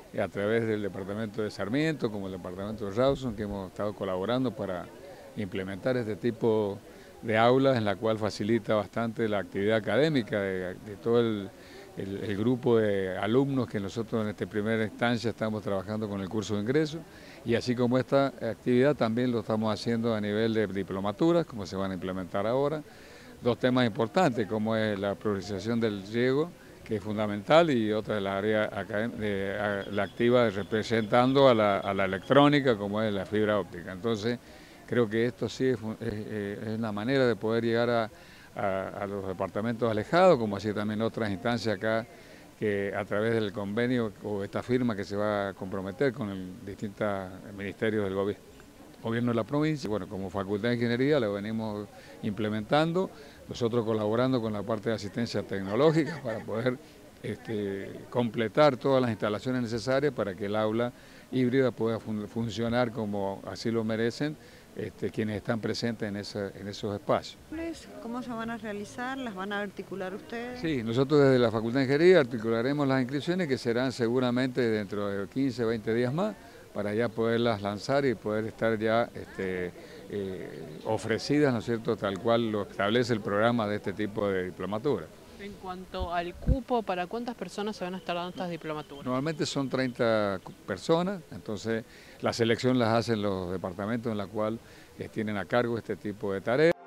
a través del departamento de Sarmiento, como el departamento de Rawson, que hemos estado colaborando para implementar este tipo de aulas en la cual facilita bastante la actividad académica de todo el grupo de alumnos que nosotros en esta primera instancia estamos trabajando con el curso de ingreso, y así como esta actividad también lo estamos haciendo a nivel de diplomaturas, como se van a implementar ahora. Dos temas importantes, como es la priorización del riego, que es fundamental, y otra es la área la activa representando a la electrónica, como es la fibra óptica. Entonces, creo que esto sí es una manera de poder llegar a los departamentos alejados, como así también otras instancias acá, que a través del convenio o esta firma que se va a comprometer con distintos ministerios del gobierno de la provincia. Bueno, como Facultad de Ingeniería lo venimos implementando, nosotros colaborando con la parte de asistencia tecnológica para poder completar todas las instalaciones necesarias para que el aula híbrida pueda funcionar como así lo merecen quienes están presentes en esos espacios. ¿Cómo se van a realizar? ¿Las van a articular ustedes? Sí, nosotros desde la Facultad de Ingeniería articularemos las inscripciones, que serán seguramente dentro de 15, 20 días más, para ya poderlas lanzar y poder estar ya ofrecidas, ¿no es cierto?, tal cual lo establece el programa de este tipo de diplomatura. En cuanto al cupo, ¿para cuántas personas se van a estar dando estas diplomaturas? Normalmente son 30 personas, entonces la selección las hacen los departamentos en la cual tienen a cargo este tipo de tareas.